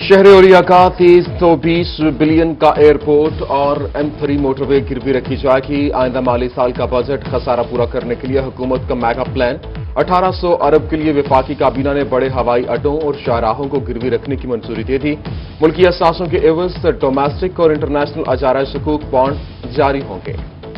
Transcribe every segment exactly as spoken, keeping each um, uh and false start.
शहर ओलिया का तीस सौ बीस बिलियन का एयरपोर्ट और एम थ्री मोटरवे गिरवी रखी जाएगी। आइंदा माली साल का बजट खसारा पूरा करने के लिए हुकूमत का मेगा प्लान अठारह सौ अरब के लिए विफाकी काबीना ने बड़े हवाई अड्डों और शाहराहों को गिरवी रखने की मंजूरी दे दी। मुल्की असासों के एवज डोमेस्टिक और इंटरनेशनल अजारा सुकूक बॉन्ड जारी होंगे।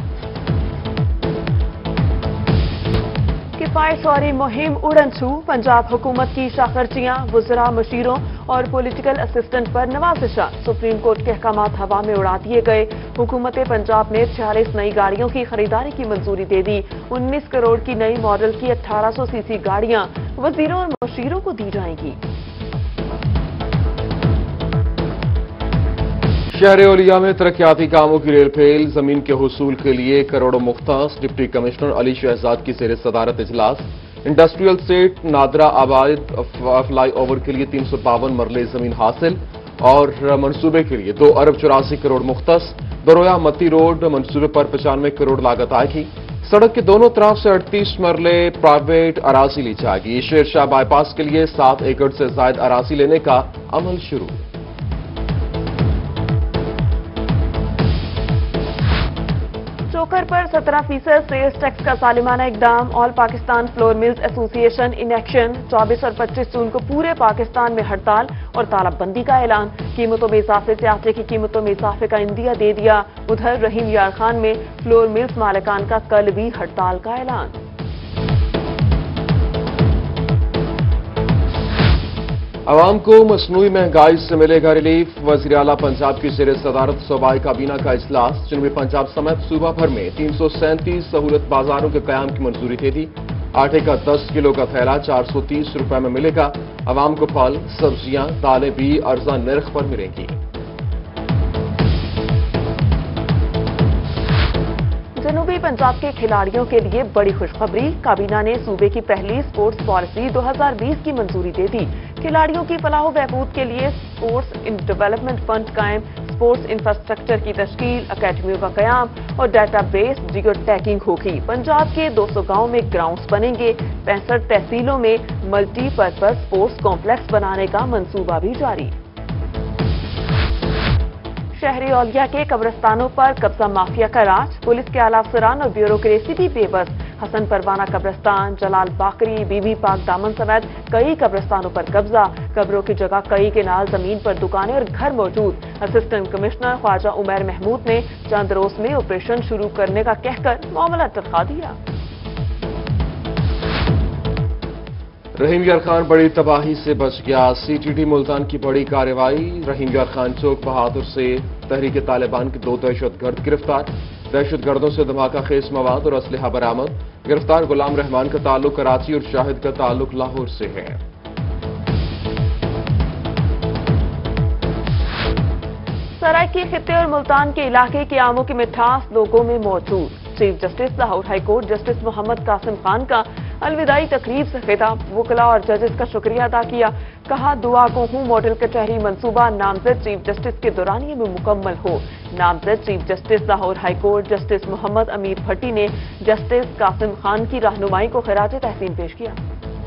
किफायतवारी मुहिम उड़न छू। पंजाब हुकूमत की शाखर्चियां, वुज़रा, मशीरों और पॉलिटिकल असिस्टेंट पर नवाजिशा। सुप्रीम कोर्ट के अहकामात हवा में उड़ा दिए गए। हुकूमत पंजाब ने छियालीस नई गाड़ियों की खरीदारी की मंजूरी दे दी। उन्नीस करोड़ की नई मॉडल की अठारह सौ सीसी गाड़ियां वजीरों और मशीरों को दी जाएंगी। शहर ओलिया में तरक्याती कामों की रेल फेल, जमीन के हुसूल के लिए करोड़ों मुख्तास। डिप्टी कमिश्नर अली शहजाद की जेर सदारत इजलास। इंडस्ट्रियल स्टेट नादरा आबाद फ्लाई ओवर के लिए तीन सौ बावन मरले जमीन हासिल और मनसूबे के लिए दो अरब चौरासी करोड़ मुख्तस। बरोया मती रोड मनसूबे पर पचानवे करोड़ लागत आएगी। सड़क के दोनों तरफ से अड़तीस मरले प्राइवेट अराजी ली जाएगी। शेरशाह बाईपास के लिए सात एकड़ से जायद अराजी लेने का अमल शुरू। चोकर पर सत्रह फीसद सेल्स टैक्स का सालिमाना इकदाम। All Pakistan flour mills association in action. चौबीस और पच्चीस जून को पूरे पाकिस्तान में हड़ताल और तालाबंदी का ऐलान। कीमतों में इजाफे से आटे की कीमतों में इजाफे का इंदिया दे दिया। उधर रहीम यार खान में फ्लोर मिल्स मालिकान का कल भी हड़ताल का ऐलान। अवाम को मसनूई महंगाई से मिलेगा रिलीफ। वज़ीर आला पंजाब की जेर सदारत सूबाई काबीना का इजलास। जनूबी पंजाब समेत सूबा भर में तीन सौ सैंतीस सहूलत बाजारों के कयाम की मंजूरी दे दी। आटे का दस किलो का थैला चार सौ तीस रुपए में मिलेगा। अवाम को फल, सब्जियां, दालें भी अर्जा नर्ख पर मिलेंगी। जनूबी पंजाब के खिलाड़ियों के लिए बड़ी खुशखबरी। काबीना ने सूबे की पहली स्पोर्ट्स पॉलिसी दो हज़ार बीस की मंजूरी दे दी। खिलाड़ियों की फलाह बहबूद के लिए स्पोर्ट्स इन डेवलपमेंट फंड कायम, स्पोर्ट्स इंफ्रास्ट्रक्चर की तश्कील, अकेडमियों का कयाम और डाटाबेस जियो टैगिंग होगी। पंजाब के दो सौ गांव में ग्राउंड्स बनेंगे। पैंसठ तहसीलों में मल्टीपर्पज स्पोर्ट्स कॉम्प्लेक्स बनाने का मंसूबा भी जारी। शहरी औलिया के कब्रिस्तानों पर कब्जा माफिया का राज। पुलिस के आला अफसरान और ब्यूरोक्रेसी भी बेबस। हसन परवाना कब्रिस्तान, जलाल बाकरी, बीबी पाक दामन समेत कई कब्रिस्तानों पर कब्जा। कब्रों की जगह कई के नाल जमीन पर दुकानें और घर मौजूद। असिस्टेंट कमिश्नर ख्वाजा उमैर महमूद ने चंद रोज में ऑपरेशन शुरू करने का कहकर मामला टरका दिया। रहीम यार खान बड़ी तबाही से बच गया। सीटीडी मुल्तान की बड़ी कार्रवाई। रहीम यार खान चौक बहादुर से तहरीक तालिबान के दो दहशतगर्द गिरफ्तार। दहशतगर्दों से धमाका खेज मवाद और असलहा बरामद। गिरफ्तार गुलाम रहमान का ताल्लुक कराची और शाहिद का ताल्लुक लाहौर से है। सरायकी खित्ते और मुल्तान के इलाके के आमों की मिठास लोगों में मौजूद। Chief justice Lahore high court justice Mohammad Qasim Khan का अलविदाई तकरीब से खिताब। वकला और जजेस का शुक्रिया अदा किया। कहा दुआ को हूं मॉडल कचहरी मंसूबा नामजद चीफ जस्टिस के दौरानिए में मुकम्मल हो। नामजद chief justice Lahore high court justice Mohammad Ameer Bhatti ने जस्टिस कासिम खान की रहनुमाई को खिराज तहसीन पेश किया।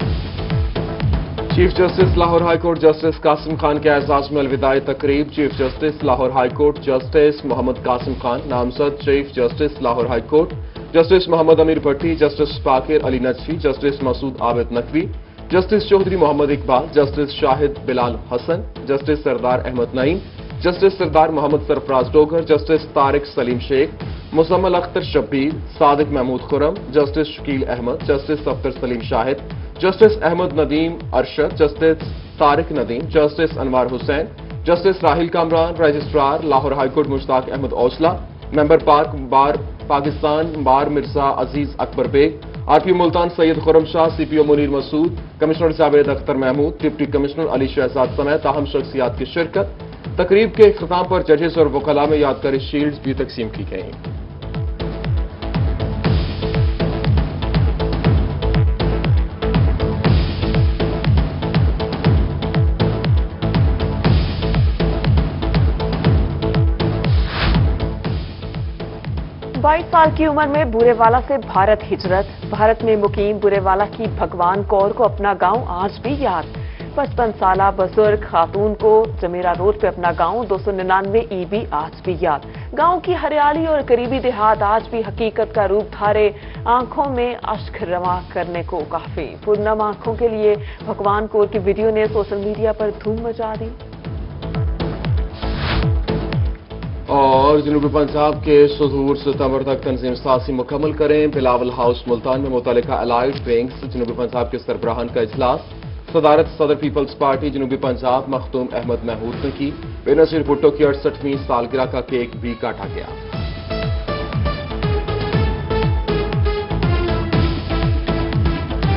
Chief justice Lahore high court justice Qasim Khan के एजाज में अलविदाई तकरीब। Chief justice Lahore high court justice Mohammad Qasim Khan, नामजद chief justice Lahore high court justice Mohammad Ameer Bhatti, justice Baqir Ali Najafi, justice Masood Abid Naqvi, justice Chaudhry Mohammad Iqbal, justice Shahid Bilal Hassan, justice Sardar Ahmad Naeem, justice Sardar Mohammad Sarfraz Dogar, justice Tariq Saleem Sheikh, Muzammil Akhtar Shabbir, Sadiq Mahmood Khurram, justice Shakeel Ahmad, justice Akhtar Saleem Shahid, justice Ahmad Nadeem Arshad, justice Tariq Nadeem, justice Anwar Hussain, justice Raheel Kamran, registrar Lahore high court Mushtaq Ahmad Ausla, member Pak bar Pakistan bar Mirza Aziz Akbar Baig, RPO Multan Syed Khurram Shah, CPO Munir Masood, commissioner Javed Akhtar Mahmood, deputy commissioner Ali Shahzad समेत अहम शख्सियात की शिरकत। तकरीब के इख्तिताम पर जजेस और वकला में यादगारी शील्ड्स भी तकसीम की गई। बाईस साल की उम्र में बुरेवाला से भारत हिजरत। भारत में मुकीम बुरेवाला की भगवान कौर को अपना गांव आज भी याद। पचपन साला बुजुर्ग खातून को जमेरा रोड पे अपना गांव दो सौ निन्यानवे ई बी आज भी याद। गांव की हरियाली और करीबी देहात आज भी हकीकत का रूप धारे, आंखों में अश्क रवा करने को काफी। पूर्णम आंखों के लिए भगवान कौर की वीडियो ने सोशल मीडिया पर धूम मचा दी। और जनूबी पंजाब के सुदूर सितंबर तक तंजीम साजी मुकम्मल करें। बिलावल हाउस मुल्तान में मुतल्लिका अलाइड विंग्स जनूबी पंजाब के सरबराहान का इजलास। सदारत सदर पीपल्स पार्टी जनूबी पंजाब मखदूम अहमद महमूद ने की। बेनजीर भुट्टो की अड़सठवीं सालगिरह का केक भी काटा गया।